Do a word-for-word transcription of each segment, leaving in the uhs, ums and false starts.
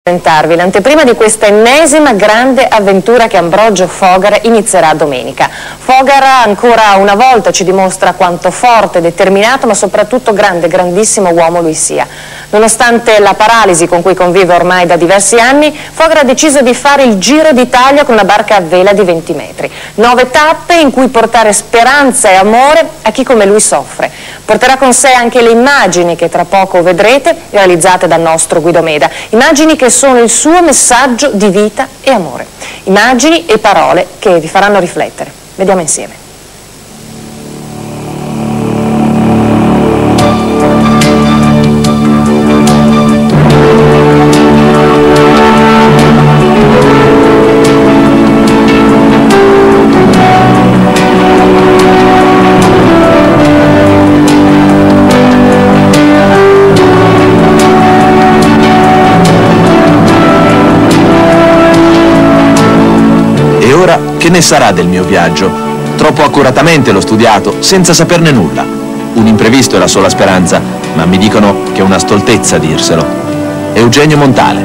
presentarvi l'anteprima di questa ennesima grande avventura che Ambrogio Fogar inizierà domenica. Fogar ancora una volta ci dimostra quanto forte, determinato, ma soprattutto grande, grandissimo uomo lui sia. Nonostante la paralisi con cui convive ormai da diversi anni, Fogar ha deciso di fare il Giro d'Italia con una barca a vela di venti metri. Nove tappe in cui portare speranza e amore a chi come lui soffre. Porterà con sé anche le immagini che tra poco vedrete, realizzate dal nostro Guido Meda. Immagini che sono il suo messaggio di vita e amore. Immagini e parole che vi faranno riflettere. Vediamo insieme. E ora che ne sarà del mio viaggio? Troppo accuratamente l'ho studiato, senza saperne nulla. Un imprevisto è la sola speranza, ma mi dicono che è una stoltezza dirselo. Eugenio Montale.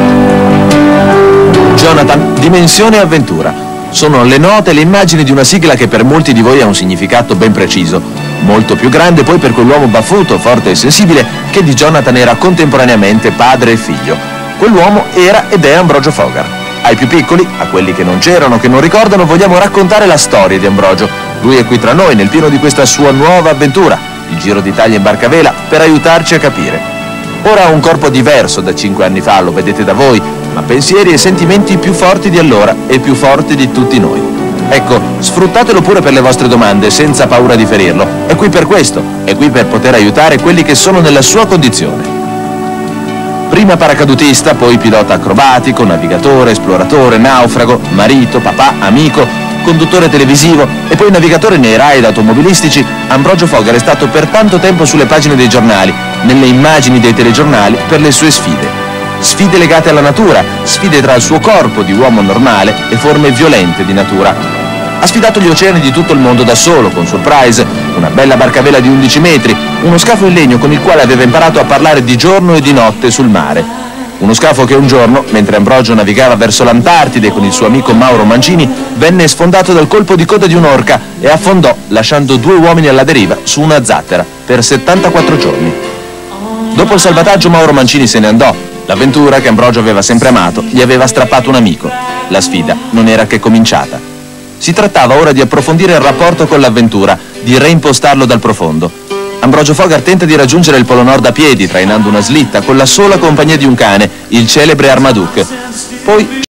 Jonathan, dimensione e avventura. Sono le note e le immagini di una sigla che per molti di voi ha un significato ben preciso. Molto più grande poi per quell'uomo baffuto, forte e sensibile, che di Jonathan era contemporaneamente padre e figlio. Quell'uomo era ed è Ambrogio Fogar. Ai più piccoli, a quelli che non c'erano, che non ricordano, vogliamo raccontare la storia di Ambrogio. Lui è qui tra noi, nel pieno di questa sua nuova avventura, il Giro d'Italia in barca a vela, per aiutarci a capire. Ora ha un corpo diverso da cinque anni fa, lo vedete da voi, ma pensieri e sentimenti più forti di allora e più forti di tutti noi. Ecco, sfruttatelo pure per le vostre domande, senza paura di ferirlo. È qui per questo, è qui per poter aiutare quelli che sono nella sua condizione. Prima paracadutista, poi pilota acrobatico, navigatore, esploratore, naufrago, marito, papà, amico, conduttore televisivo e poi navigatore nei raid automobilistici, Ambrogio Fogar è stato per tanto tempo sulle pagine dei giornali, nelle immagini dei telegiornali, per le sue sfide. Sfide legate alla natura, sfide tra il suo corpo di uomo normale e forme violente di natura. Ha sfidato gli oceani di tutto il mondo da solo, con Surprise, una bella barca a vela di undici metri, uno scafo in legno con il quale aveva imparato a parlare di giorno e di notte sul mare. Uno scafo che un giorno, mentre Ambrogio navigava verso l'Antartide con il suo amico Mauro Mancini, venne sfondato dal colpo di coda di un'orca e affondò, lasciando due uomini alla deriva su una zattera per settantaquattro giorni. Dopo il salvataggio Mauro Mancini se ne andò. L'avventura che Ambrogio aveva sempre amato gli aveva strappato un amico. La sfida non era che cominciata. Si trattava ora di approfondire il rapporto con l'avventura, di reimpostarlo dal profondo. Ambrogio Fogar tenta di raggiungere il Polo Nord a piedi, trainando una slitta, con la sola compagnia di un cane, il celebre Armaduke. Poi